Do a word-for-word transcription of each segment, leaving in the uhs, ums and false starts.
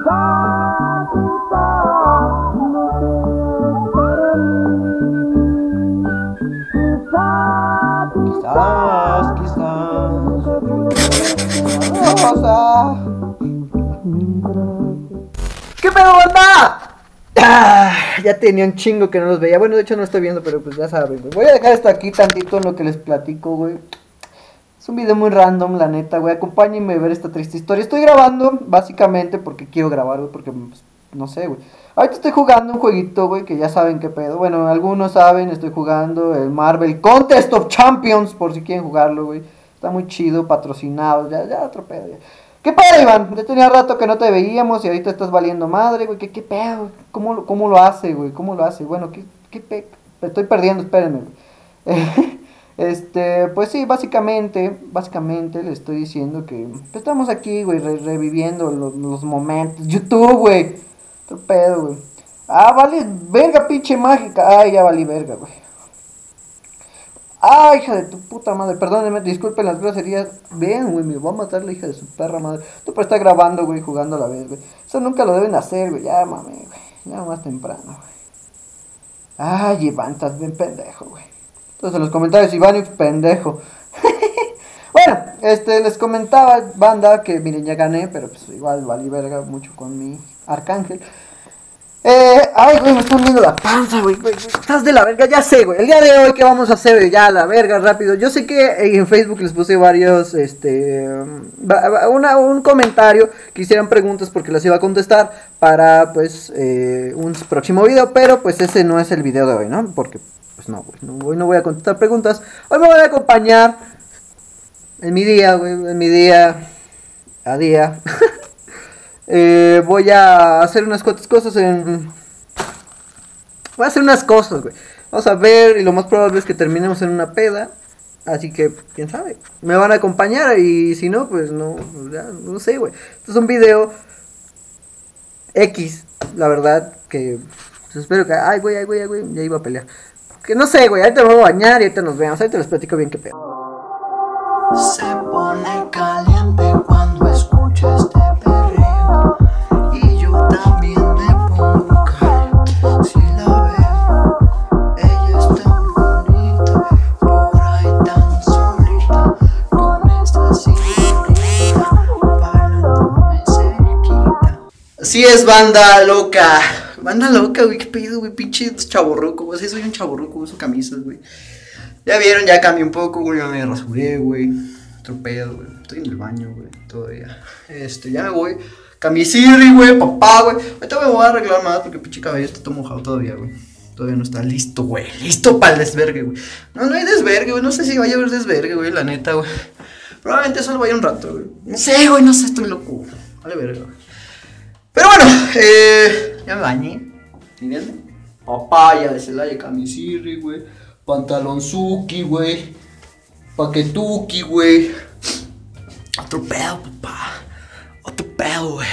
Quizás, quizás. Rosa. ¿Qué pedo, banda? Ah, ya tenía un chingo que no los veía. Bueno, de hecho no estoy viendo, pero pues ya saben, güey. Voy a dejar esto aquí tantito en lo que les platico, güey. Es un video muy random, la neta, güey. Acompáñenme a ver esta triste historia. Estoy grabando, básicamente, porque quiero grabar, güey. Porque, pues, no sé, güey. Ahorita estoy jugando un jueguito, güey, que ya saben qué pedo. Bueno, algunos saben, estoy jugando el Marvel Contest of Champions, por si quieren jugarlo, güey. Está muy chido, patrocinado, ya, ya, otro pedo, ya. ¿Qué pedo, Iván? Ya tenía rato que no te veíamos y ahorita estás valiendo madre, güey. ¿Qué, qué pedo? ¿Cómo, lo- cómo lo hace, güey? ¿Cómo lo hace? Bueno, ¿qué, qué pe... Me estoy perdiendo, espérenme, güey. Este, pues sí, básicamente, básicamente le estoy diciendo que pues, estamos aquí, güey, re- reviviendo los, los momentos. YouTube, güey. Otro pedo, güey. Ah, vale, verga, pinche mágica. Ay, ya valí verga, güey. Ay, hija de tu puta madre. Perdónenme, disculpen las groserías. Ven, güey, me va a matar la hija de su perra madre. Tú por estar grabando, güey, jugando a la vez, güey. Eso nunca lo deben hacer, güey. Ya, mami, güey. Ya más temprano, güey. Ay, Iván, estás bien pendejo, güey. Entonces en los comentarios, Iván, pendejo. Bueno, este, les comentaba, banda, que miren, ya gané, pero pues igual valí verga mucho con mi arcángel. Eh, ay, güey, me están viendo la panza, güey, güey, estás de la verga, ya sé, güey. El día de hoy, ¿qué vamos a hacer? Ya, la verga, rápido. Yo sé que en Facebook les puse varios, este, una, un comentario que hicieran preguntas porque las iba a contestar para, pues, eh, un próximo video, pero pues ese no es el video de hoy, ¿no? Porque, pues no, güey, no, hoy no voy a contestar preguntas. Hoy me voy a acompañar en mi día, güey, en mi día a día. Eh, voy a hacer unas cuantas cosas en... Voy a hacer unas cosas, güey. Vamos a ver y lo más probable es que terminemos en una peda. Así que, quién sabe. Me van a acompañar y si no, pues no, ya, no sé, güey. Esto es un video X, la verdad, que pues, espero que... Ay, güey, ay, güey, ay, güey, ya iba a pelear. Que no sé, güey, ahorita me voy a bañar y ahorita nos vemos. Ahorita les platico bien qué pedo. Se pone caliente cuando escucha este perreo y yo también me pongo caliente si la veo. Ella es tan bonita, por ahí tan solita, con esta cinturita, bailándome cerquita. Así es, banda loca. Banda loca, güey, qué pedo, güey, pinche chaborruco, güey. Sí, soy un chaborruco, uso camisas, güey. Ya vieron, ya cambié un poco, güey, ya me rasuré, güey. Otro pedo, güey. Estoy en el baño, güey, todavía. Este, ya me voy. Camisirri, güey, papá, güey. Ahorita me voy a arreglar más porque pinche cabello está todo mojado todavía, güey. Todavía no está listo, güey. Listo para el desvergue, güey. No, no hay desvergue, güey. No sé si vaya a haber desvergue, güey, la neta, güey. Probablemente solo vaya un rato, güey. No sé, güey, no sé, estoy loco. Vale, verga, güey. Pero bueno, eh, ya me bañé. ¿Entiendes? Papaya de Celaya, camisirri, güey. Pantalonzuki, güey. Paquetuki, güey. Otro pedo, papá. Otro pedo, güey.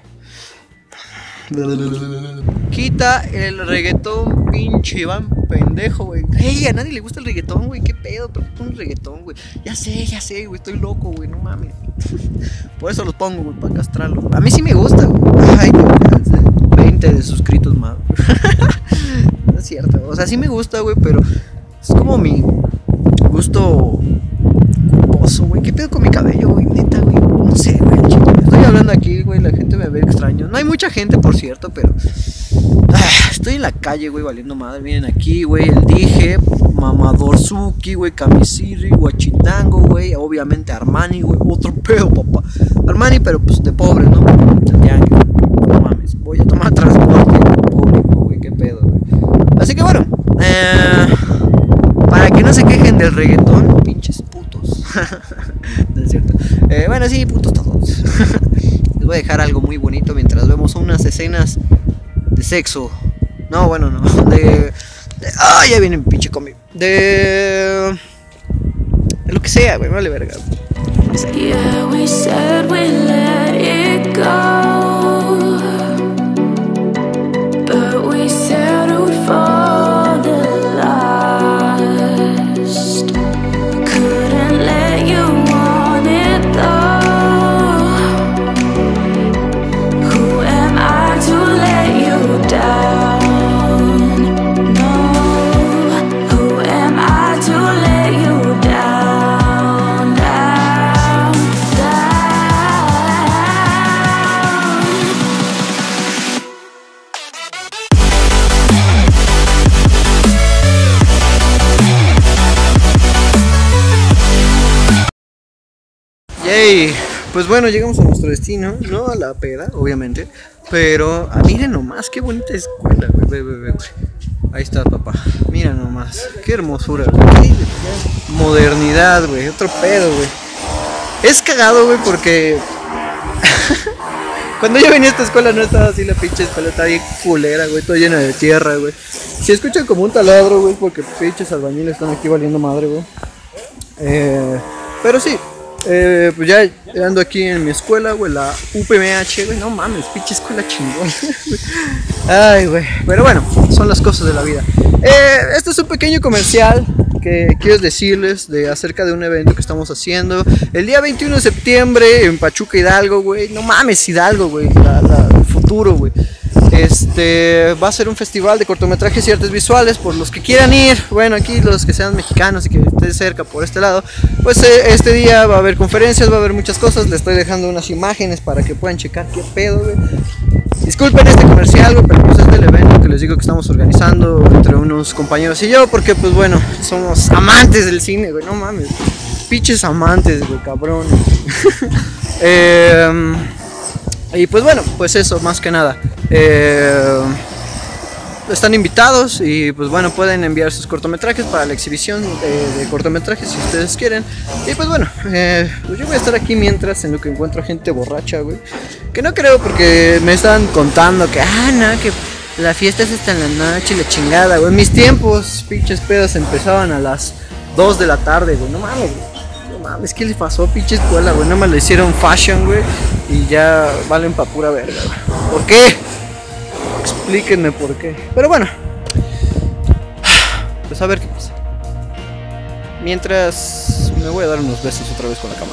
Quita el reggaetón, pinche Iván, pendejo, güey. Ey, a nadie le gusta el reggaetón, güey. ¿Qué pedo? ¿Por qué pones reggaetón, güey? Ya sé, ya sé, güey. Estoy loco, güey. No mames. Por eso los pongo, güey, para castrarlos. A mí sí me gusta, güey. Ay, güey. veinte de suscritos más. No es cierto. O sea, sí me gusta, güey, pero es como mi gusto culposo, güey. ¿Qué pedo con mi cabello, güey? Neta, güey. No sé, güey. Estoy hablando aquí, güey. La gente me ve extraño. No hay mucha gente, por cierto, pero ah, estoy en la calle, güey, valiendo madre. Vienen aquí, güey. El dije, Mamadorzuki, güey. Camisiri, Guachitango, güey. Obviamente Armani, güey. Otro pedo, papá. Armani, pero pues de pobre, ¿no? No mames. Voy a tomar transporte público, güey. ¿Qué pedo, güey? Así que bueno. Eh... Para que no se quejen del reggaetón, pinches putos. No es cierto. Eh, bueno, sí, putos todos. Les voy a dejar algo muy bonito mientras vemos unas escenas de sexo. No, bueno, no. De. de ah, ya viene pinche cómic. De. De lo que sea, güey, vale verga. Yeah, we said we let it go, but we settled for the last. Couldn't let you want it though. Who am Yay. Pues bueno, llegamos a nuestro destino, no a la peda, obviamente, pero ah, miren nomás, qué bonita escuela, güey, ve, ve, ve, güey. Ahí está, papá. Mira nomás, qué hermosura, güey. Qué modernidad, güey, otro pedo, güey. Es cagado, güey, porque cuando yo venía a esta escuela no estaba así la pinche escuela, estaba bien culera, güey, toda llena de tierra, güey. Si escuchan como un taladro, güey, porque pinches albañiles están aquí valiendo madre, güey. Eh, pero sí. Eh, pues ya ando aquí en mi escuela, güey, la U P M H, güey, no mames, pinche escuela chingón. Ay, güey, pero bueno, son las cosas de la vida. Eh, este es un pequeño comercial que quiero decirles de acerca de un evento que estamos haciendo el día veintiuno de septiembre en Pachuca, Hidalgo, güey. No mames, Hidalgo, güey, la, la, el futuro, güey. Este va a ser un festival de cortometrajes y artes visuales. Por los que quieran ir, bueno, aquí los que sean mexicanos y que estén cerca por este lado, pues eh, este día va a haber conferencias, va a haber muchas cosas. Les estoy dejando unas imágenes para que puedan checar qué pedo, güey. Disculpen este comercial, güey, pero pues es del evento que les digo que estamos organizando entre unos compañeros y yo, porque pues bueno, somos amantes del cine, güey, no mames, pinches amantes, güey, cabrón. eh, y pues bueno, pues eso, más que nada. Eh, están invitados y pues bueno, pueden enviar sus cortometrajes para la exhibición de, de cortometrajes si ustedes quieren. Y pues bueno, eh, pues yo voy a estar aquí mientras en lo que encuentro gente borracha, güey. Que no creo porque me están contando que, ah, no, que la fiesta es hasta en la noche y la chingada, güey. En mis tiempos, pinches pedas empezaban a las dos de la tarde, güey. No mames, güey. No mames, ¿qué les pasó, pinche escuela, güey? Nada más le hicieron fashion, güey. Y ya valen pa' pura verga, güey. ¿Por qué? Explíquenme por qué. Pero bueno, pues a ver qué pasa. Mientras me voy a dar unos besos otra vez con la cámara.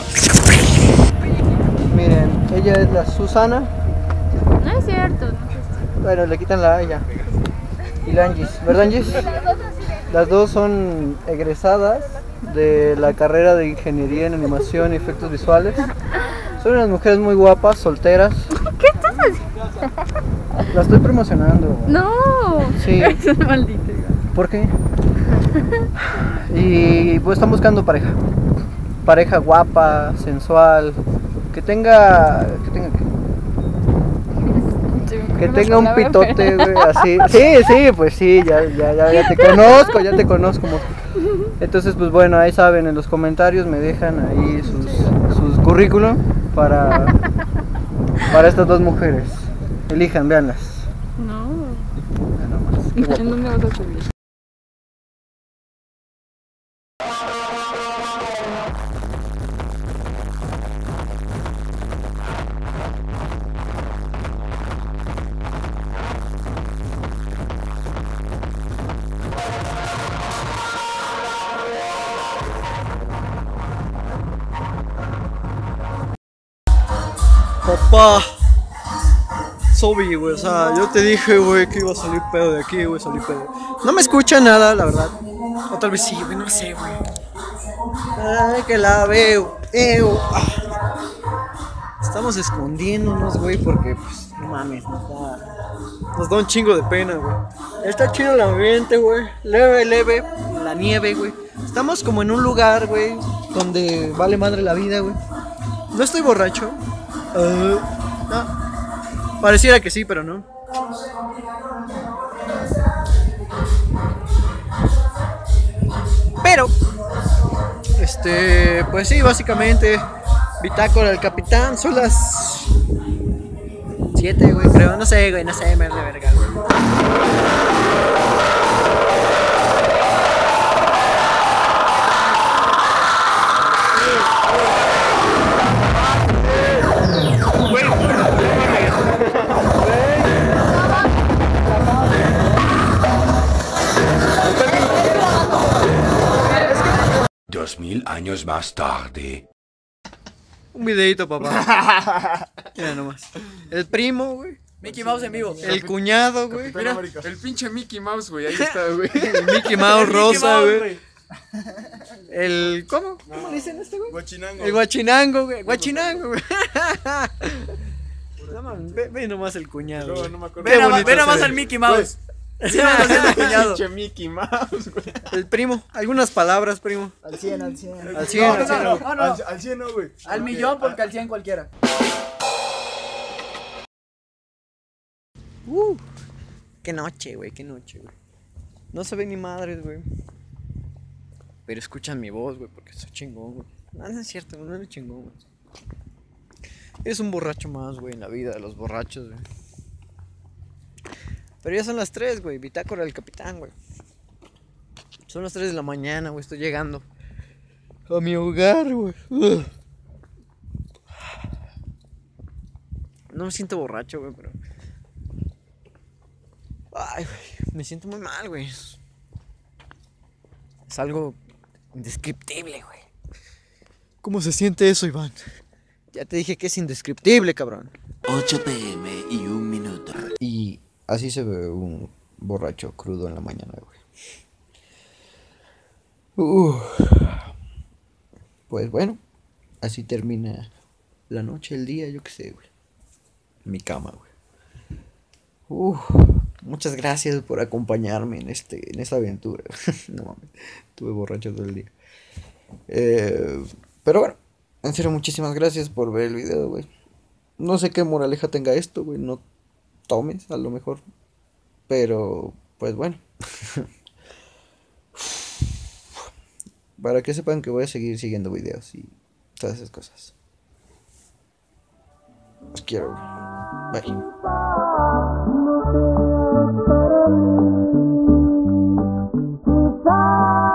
Miren, ella es la Susana. No es cierto, no es cierto. Bueno, le quitan la A ya. Y la Angis, ¿verdad, Angis? Las dos son egresadas de la carrera de Ingeniería en Animación y Efectos Visuales. Son unas mujeres muy guapas, solteras. ¿Qué estás haciendo? La estoy promocionando. No. Sí. Es maldito. ¿Por qué? Y pues están buscando pareja. Pareja guapa, sensual, que tenga, que tenga que, que tenga un pitote, güey, así. Sí, sí, pues sí, ya, ya, ya, ya te conozco, ya te conozco. Entonces, pues bueno, ahí saben, en los comentarios me dejan ahí sus, sus currículum para, para estas dos mujeres. Elijan, véanlas. No. Ya nomás, qué guapo. ¿En dónde vas a subir? Papá, Sobi, güey, o sea, yo te dije, güey, que iba a salir pedo de aquí, güey, salí pedo. No me escucha nada, la verdad. O tal vez sí, güey, no sé, güey. Ay, que la veo, eo. Ah. Estamos escondiéndonos, güey, porque, pues, no mames, nos da, nos da un chingo de pena, güey. Está chido el ambiente, güey, leve, leve, la nieve, güey. Estamos como en un lugar, güey, donde vale madre la vida, güey. No estoy borracho. Uh, no. Pareciera que sí, pero no. Pero, este, pues sí, básicamente, bitácora del capitán, son las siete, güey, creo, no sé, güey, no sé, me de verga, güey. Dos mil años más tarde. Un videito, papá. Mira nomás. El primo, güey. Mickey Mouse en vivo. El cuñado, güey. Mira, el pinche Mickey Mouse, güey. Ahí está, güey. El Mickey Mouse El rosa, Mickey Mouse, güey. El. ¿Cómo? ¿Cómo le dicen este, güey? Guachinango. El guachinango, güey. Guachinango, güey. No mames, ve, ve nomás el cuñado. No, güey. no me acuerdo. Qué Ve, nomás- bonito ve nomás se ve. al Mickey Mouse. Así vamos haciendo, cuñado. Pinche Mickey Mouse, güey. El primo, algunas palabras, primo. Al cien, al cien. Al cien, al cien. no, no, no. Al, al cien no, güey. Al millón porque al cien cualquiera. Uh, qué noche, güey, qué noche, güey. No se ve ni madres, güey. Pero escuchan mi voz, güey, porque soy chingón, güey. No, no es cierto, no eres chingón, güey. Eres un borracho más, güey, en la vida de los borrachos, güey. Pero ya son las tres, güey, bitácora del capitán, güey. Son las tres de la mañana, güey, estoy llegando a mi hogar, güey. Ugh. No me siento borracho, güey, pero... Ay, güey, me siento muy mal, güey. Es algo indescriptible, güey. ¿Cómo se siente eso, Iván? Ya te dije que es indescriptible, cabrón. ocho pe eme y un minuto. Y así se ve un borracho crudo en la mañana, güey. Uh. Pues bueno, así termina la noche, el día, yo qué sé, güey. Mi cama, güey. Uh, muchas gracias por acompañarme en este, en esta aventura. No mames, estuve borracho todo el día. Eh, pero bueno, en serio, muchísimas gracias por ver el video, güey. No sé qué moraleja tenga esto, güey. No tomes, a lo mejor. Pero, pues bueno. Para que sepan que voy a seguir siguiendo videos y todas esas cosas. Os quiero, güey. Bye.